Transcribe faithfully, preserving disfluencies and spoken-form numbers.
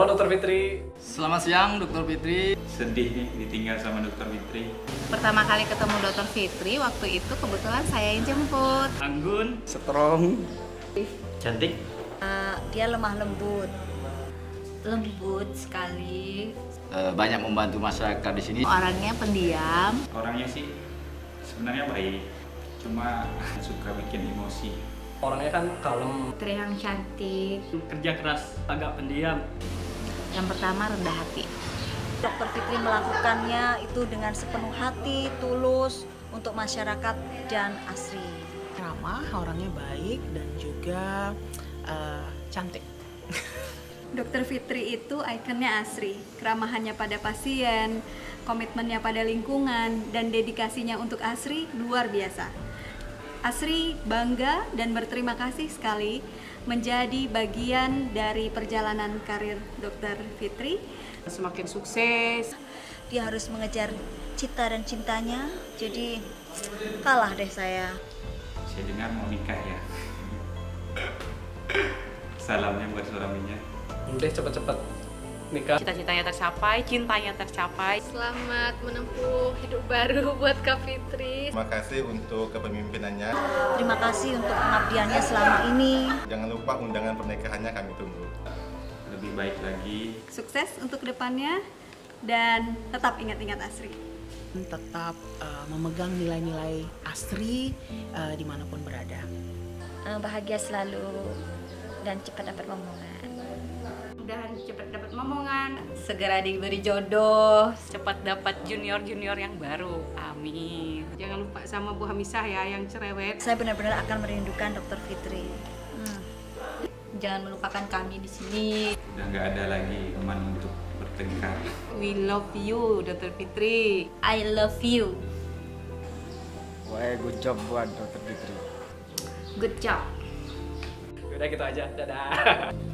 Dokter Fitri. Selamat siang, Dokter Fitri. Sedih nih ditinggal sama Dokter Fitri. Pertama kali ketemu Dokter Fitri, waktu itu kebetulan saya yang jemput. Anggun, Strong. Cantik. Uh, dia lemah lembut, lembut sekali. uh, banyak membantu masyarakat di sini. Orangnya pendiam. Orangnya sih sebenarnya baik, cuma suka bikin emosi. Orangnya kan kalem. Putri yang cantik. Kerja keras, agak pendiam. Yang pertama rendah hati. Dokter Fitri melakukannya itu dengan sepenuh hati, tulus untuk masyarakat dan Asri. Ramah, orangnya baik dan juga uh, cantik. Dokter Fitri itu ikonnya Asri, keramahannya pada pasien, komitmennya pada lingkungan, dan dedikasinya untuk Asri luar biasa. Asri bangga dan berterima kasih sekali menjadi bagian dari perjalanan karir Dokter Fitri. Semakin sukses. Dia harus mengejar cita dan cintanya, jadi kalah deh saya. Saya dengar mau nikah ya. Salamnya buat suaminya. Udah cepet-cepet nikah. Cita-citanya tercapai, cintanya tercapai. Selamat menempuh hidup baru buat Kak Fitri. Terima kasih untuk kepemimpinannya. Terima kasih untuk pengabdiannya selama ini. Jangan lupa undangan pernikahannya kami tunggu. Lebih baik lagi. Sukses untuk kedepannya dan tetap ingat-ingat Asri. Tetap uh, memegang nilai-nilai Asri uh, dimanapun berada. Uh, bahagia selalu dan cepat dapat momongan. Mudah cepat dapat momongan, segera diberi jodoh, Cepat dapat junior-junior yang baru. Amin. Jangan lupa sama Bu Hamisah ya yang cerewet. Saya benar-benar akan merindukan Dokter Fitri. Hmm. Jangan melupakan kami di sini. Udah nggak ada lagi teman untuk bertengkar. We love you, Dokter Fitri. I love you. Wah, good job buat Dokter Fitri. Good job. Udah gitu aja, dadah.